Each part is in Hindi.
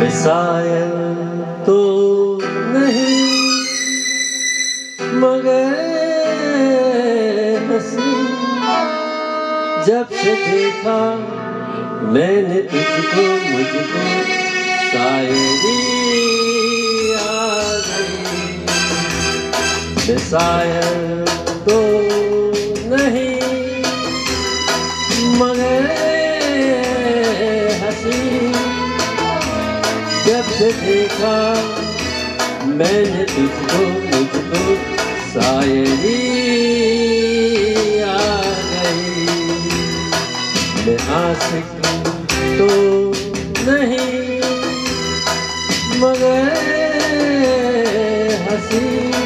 मिसाइल तो नहीं मगर हंसी, जब से देखा मैंने तुझको मुझको शायरी आ गई। मिसाइल तो नहीं मगर हंसी, जब से देखा मैंने तुझको मुझको शायरी आ गई। मैं आशिक तो नहीं मगर हंसी,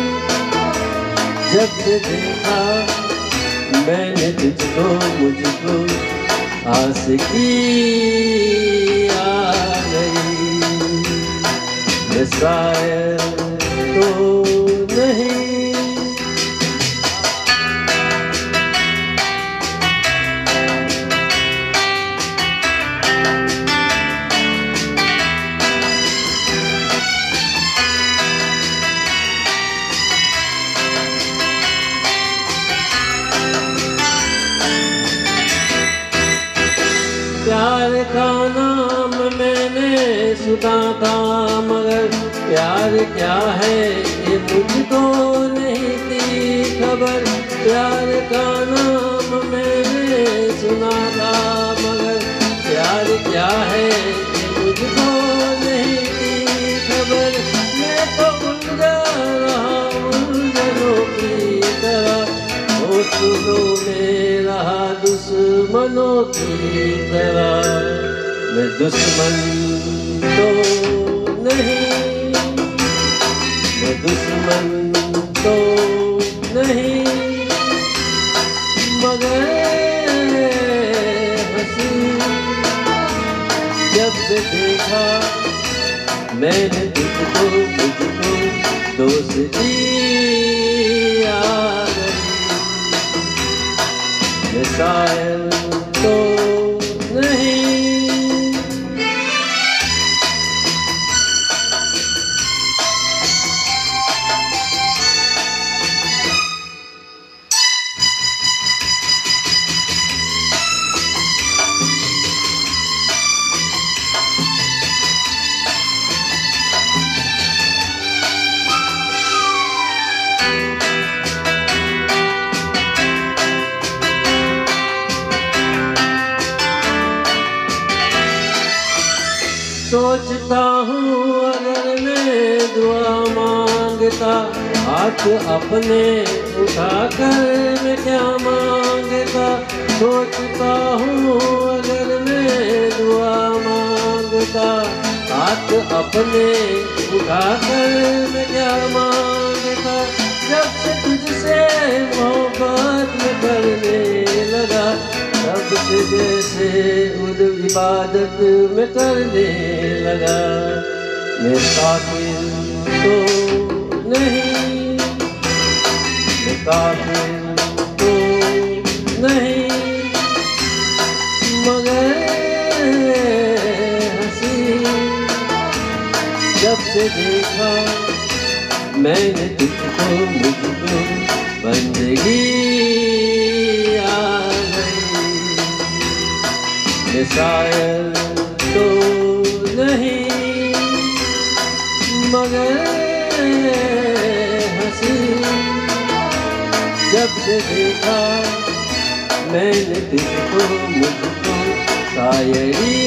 जब से देखा मैंने तुझको मुझको आशिकी आ गई। मिसाइल तो नहीं। प्यार का नाम मैंने सुना था मगर प्यार क्या है ये मुझको नहीं थी खबर। प्यार का नाम मैंने सुना था मगर प्यार क्या है ये मुझको नहीं थी खबर। मैं तो उलझा रहा उलझनों की तरह, होठों में रहा दुश्मनों की तरह। मैं दुश्मन तो नहीं, मैं दुश्मन तो नहीं मगर हंसी, जब से देखा मैंने तुझको मुझको दोस्ती आ गई। मिसाइल तो नहीं। सोचता हूँ अगर मैं दुआ मांगता, हाथ अपने उठाकर मैं क्या मांगता। सोचता हूँ अगर मैं दुआ मांगता, हाथ अपने उठाकर मैं क्या मांगता। जब से तुझसे मोहब्बत में करने लगा, तब से जैसे उद इबादत में करने लगा। मैं काफिर तो नहीं, मैं काफिर तो नहीं मगर हंसी, जब से देखा मैंने तुझको मुझको बंदगी आ गई। मिसाइल तो नहीं मगर हंसी, जब से देखा मैंने तुझको मुझको शायरी